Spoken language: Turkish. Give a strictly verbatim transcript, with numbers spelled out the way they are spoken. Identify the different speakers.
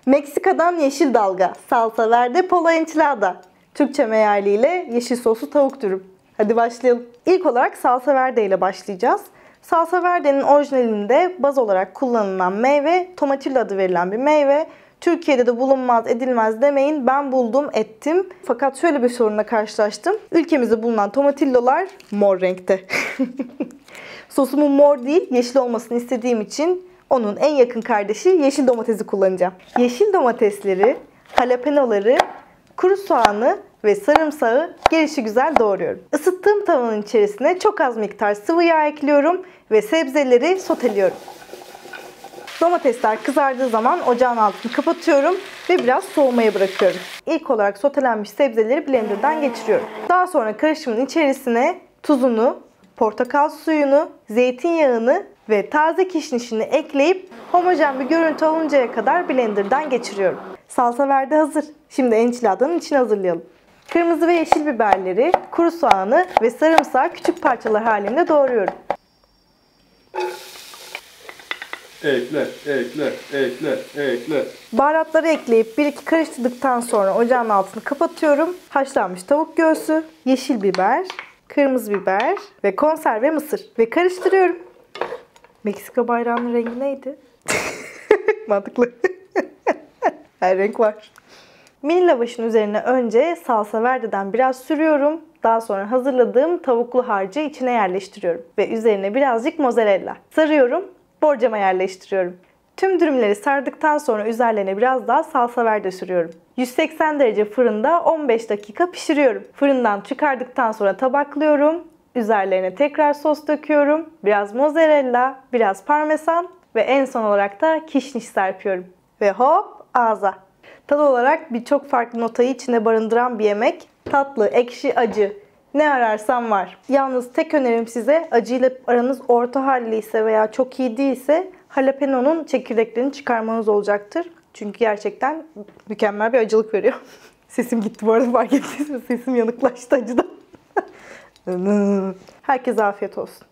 Speaker 1: Meksika'dan yeşil dalga, salsa verde polo enchilada. Türkçe mealiyle yeşil soslu tavuk dürüm. Hadi başlayalım. İlk olarak salsa verde ile başlayacağız. Salsa verde'nin orijinalinde baz olarak kullanılan meyve tomatillo adı verilen bir meyve. Türkiye'de de bulunmaz edilmez demeyin, ben buldum ettim. Fakat şöyle bir sorunla karşılaştım. Ülkemizde bulunan tomatillolar mor renkte. Sosumun mor değil yeşil olmasını istediğim için onun en yakın kardeşi yeşil domatesi kullanacağım. Yeşil domatesleri, jalapenoları, kuru soğanı ve sarımsağı gelişigüzel doğruyorum. Isıttığım tavanın içerisine çok az miktar sıvı yağ ekliyorum ve sebzeleri soteliyorum. Domatesler kızardığı zaman ocağın altını kapatıyorum ve biraz soğumaya bırakıyorum. İlk olarak sotelenmiş sebzeleri blenderdan geçiriyorum. Daha sonra karışımın içerisine tuzunu, portakal suyunu, zeytinyağını ve taze kişnişini ekleyip homojen bir görüntü alıncaya kadar blenderdan geçiriyorum. Salsa verde hazır. Şimdi enchiladanın içini hazırlayalım. Kırmızı ve yeşil biberleri, kuru soğanı ve sarımsağı küçük parçalar halinde doğruyorum.
Speaker 2: Ekle, ekle, ekle, ekle.
Speaker 1: Baharatları ekleyip bir iki karıştırdıktan sonra ocağın altını kapatıyorum. Haşlanmış tavuk göğsü, yeşil biber, kırmızı biber ve konserve mısır ve karıştırıyorum. Meksika bayrağının rengi neydi? Mantıklı. Her renk var. Mini lavaşın üzerine önce salsa verde'den biraz sürüyorum. Daha sonra hazırladığım tavuklu harcı içine yerleştiriyorum. Ve üzerine birazcık mozzarella. Sarıyorum, borcama yerleştiriyorum. Tüm dürümleri sardıktan sonra üzerlerine biraz daha salsa verde sürüyorum. yüz seksen derece fırında on beş dakika pişiriyorum. Fırından çıkardıktan sonra tabaklıyorum. Üzerlerine tekrar sos döküyorum. Biraz mozzarella, biraz parmesan ve en son olarak da kişniş serpiyorum. Ve hop ağza. Tadı olarak birçok farklı notayı içinde barındıran bir yemek. Tatlı, ekşi, acı. Ne ararsan var. Yalnız tek önerim size, acıyla aranız orta halliyse veya çok iyi değilse jalapeno'nun çekirdeklerini çıkarmanız olacaktır. Çünkü gerçekten mükemmel bir acılık veriyor. Sesim gitti bu arada, fark ettiniz mi? Sesim yanıklaştı acıdan. Herkese afiyet olsun.